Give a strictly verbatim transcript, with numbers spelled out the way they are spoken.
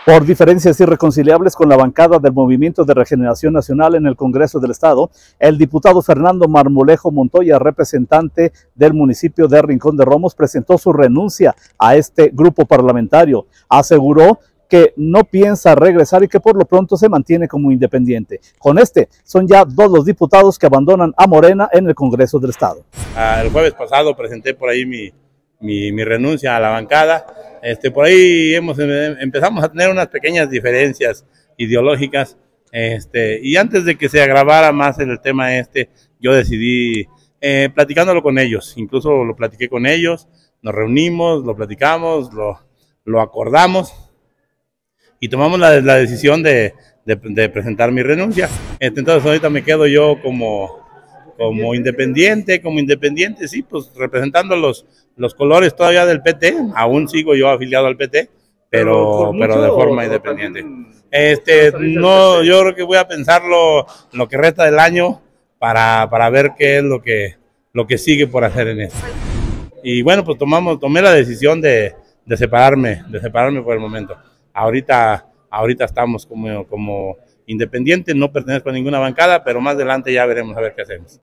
Por diferencias irreconciliables con la bancada del Movimiento de Regeneración Nacional en el Congreso del Estado, el diputado Fernando Marmolejo Montoya, representante del municipio de Rincón de Romos, presentó su renuncia a este grupo parlamentario. Aseguró que no piensa regresar y que por lo pronto se mantiene como independiente. Con este, son ya dos los diputados que abandonan a Morena en el Congreso del Estado. Ah, el jueves pasado presenté por ahí mi, mi, mi renuncia a la bancada. Este, por ahí hemos, empezamos a tener unas pequeñas diferencias ideológicas, este, y antes de que se agravara más el tema este, yo decidí, eh, platicándolo con ellos, incluso lo platiqué con ellos, nos reunimos, lo platicamos, lo, lo acordamos, y tomamos la, la decisión de, de, de presentar mi renuncia. Entonces ahorita me quedo yo como, como independiente, como independiente, sí, pues representando los, los colores todavía del P T, aún sigo yo afiliado al P T, pero, pero, pero de forma independiente. Este, no, yo creo que voy a pensarlo lo que resta del año para, para ver qué es lo que, lo que sigue por hacer en esto. Y bueno, pues tomamos, tomé la decisión de, de separarme, de separarme por el momento. Ahorita, ahorita estamos como, como independientes, no pertenezco a ninguna bancada, pero más adelante ya veremos a ver qué hacemos.